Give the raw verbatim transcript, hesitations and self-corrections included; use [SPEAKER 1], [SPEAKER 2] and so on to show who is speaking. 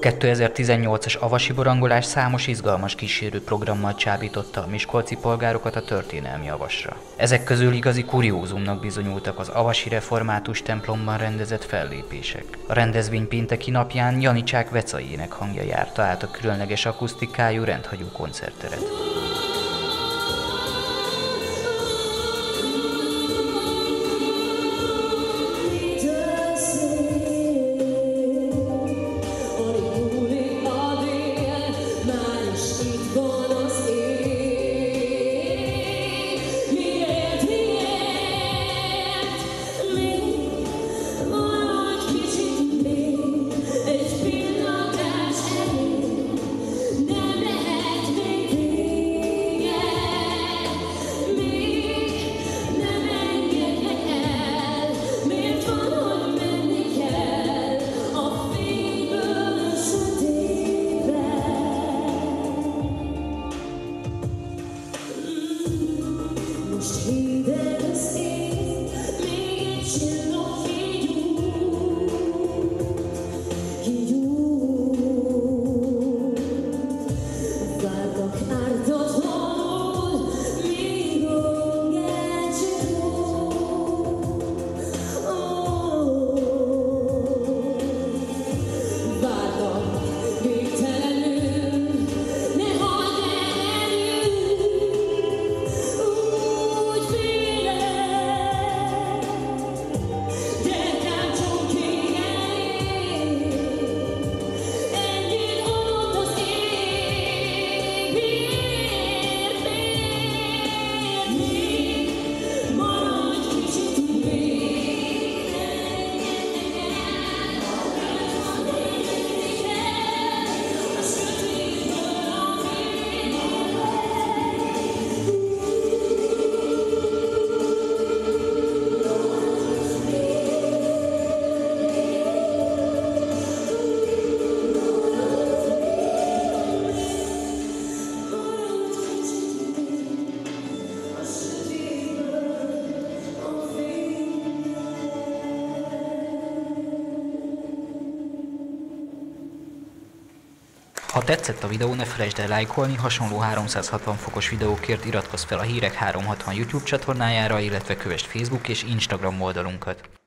[SPEAKER 1] kétezer-tizennyolcas avasi borangolás számos izgalmas kísérő programmal csábította a miskolci polgárokat a történelmi avasra. Ezek közül igazi kuriózumnak bizonyultak az avasi református templomban rendezett fellépések. A rendezvény pénteki napján Janicsák Vecai énekhangja járta át a különleges akusztikájú rendhagyó koncertteret. Ha tetszett a videó, ne felejtsd el lájkolni, hasonló háromszázhatvan fokos videókért iratkozz fel a Hírek háromszázhatvan YouTube csatornájára, illetve kövesd Facebook és Instagram oldalunkat.